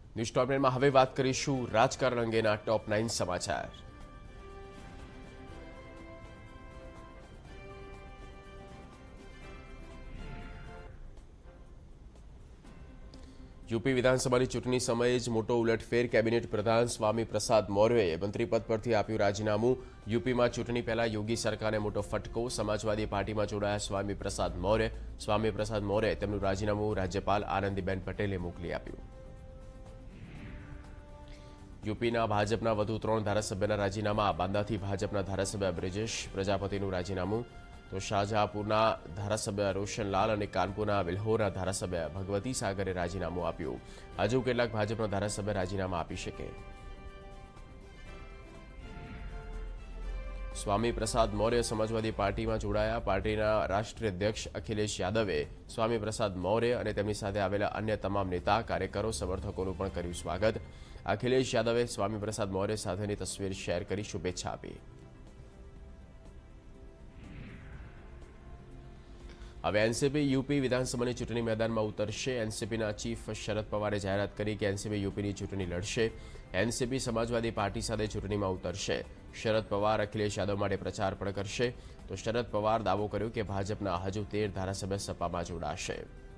News ટોપ 9 માં હવે વાત કરીશું રાજકારણ અંગેના ટોપ 9 સમાચાર। यूपी विधानसभा की चूंटणी समये ज मोटो उलटफेर। कैबिनेट प्रधान स्वामी प्रसाद मौर्य मंत्रीपद परथी आप्युं राजीनामું। यूपी में चूंटणी पहला योगी सरकार ने मोटो फटको। समाजवादी पार्टी में जोड़ाया स्वामी प्रसाद मौर्य तेमनुं राजीनामું राज्यपाल आनंदीबेन पटेले मोकली आप्युं। यूपीना भाजपना वधु 3 धारासभ्यना राजीनामा। बांदाथी भाजपना धारासभ्य ब्रिजेश प्रजापतिनुं राजीनामुं, तो शाहजहांपुरना धारासभ्य रोशनलाल और कानपुरना विल्होरना धारासभ्य भगवती सागरे राजीनामुं आप्युं। हजू केटलाक भाजपना धारासभ्य राजीनामा आपी शके। स्वामी प्रसाद मौर्य समाजवादी पार्टी में जोड़ाया। पार्टीना राष्ट्रीय अध्यक्ष अखिलेश यादवे स्वामी प्रसाद मौर्य और तेमनी साथे आवेला अन्य तमाम नेता कार्यकरो समर्थकोनुं पण कर्युं स्वागत। अखिलेश यादवे स्वामी प्रसाद मौर्य साथेनी तस्वीर शेर करी शुभेच्छा आपी। હવે એનસીપી यूपी વિધાનસભાની ચૂંટણી મેદાનમાં ઉતરશે। એનસીપીના ચીફ શરદ પવારે જાહેરાત કરી કે એનસીપી यूपीની ચૂંટણી લડશે। એનસીપી સમાજવાદી પાર્ટી સાથે ચૂંટણીમાં ઉતરશે। શરદ પવાર અખિલેશ યાદવ માટે પ્રચાર પણ કરશે। તો શરદ પવાર દાવો કર્યો કે ભાજપના હજુ 13 ધારાસભ્ય સપામાં જોડાશે।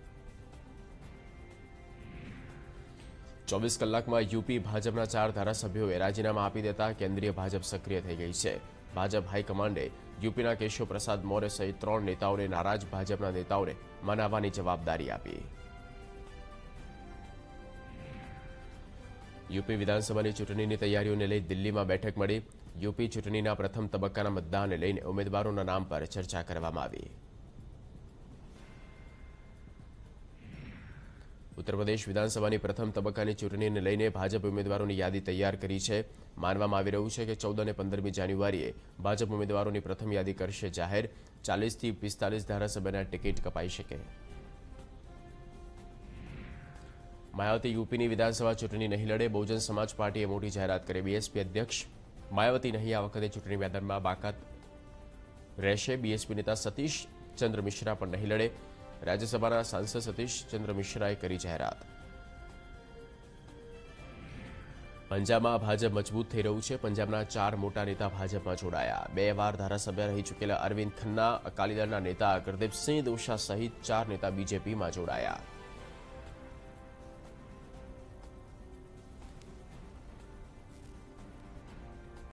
24 કલાકમાં यूपी ભાજપના 4 ધારાસભ્યોએ રાજીનામા આપી દેતા કેન્દ્રીય ભાજપ સક્રિય થઈ ગઈ છે। भाजप हाईकमांडे यूपीना केशव प्रसाद मौर्य सहित 3 नेताओं नाराज भाजपा नेताओं मनाववानी जवाबदारी आपी। यूपी विधानसभा की चूंटणी की तैयारीओं ने लई दिल्ली में बैठक मळी। यूपी चूंटणी प्रथम तबक्काना मतदान ने लईने उम्मीदवारों नाम पर चर्चा करवामां आवी। उत्तर प्रदेश विधानसभा की प्रथम तबक्कानी चूंटणी ने लईने भाजप उम्मीदवारों की यादी तैयार करी है। मानवामां आवी रह्युं छे के 14 और 15 जान्युआरीए भाजप उम्मीदवारों की प्रथम यादी करशे जाहिर। 40 થી 45 धारासभ्यना टिकिट कपाई शके। मायावती यूपी विधानसभा चूंटणी नहीं लड़े। बहुजन समाज पार्टीए मोटी जाहेरात करी। बीएसपी अध्यक्ष मायावती नहीं आ वखते चूंटणी मैदान में बाकात रहेशे। बीएसपी नेता सतीश चंद्र मिश्रा पण नहीं लड़े। राज्यसभा सांसद सतीश चंद्र मिश्राए करी जाहेरात। पंजाब में भाजप मजबूत थई रह्युं छे। पंजाबना 4 मोटा नेता भाजप में जोड़ाया। 2 વાર धारासभ्य रही चूकेला अरविंद खन्ना, अकाली दळना नेता गुरदीप सिंह दोशा सहित 4 नेता बीजेपी में जोड़ाया।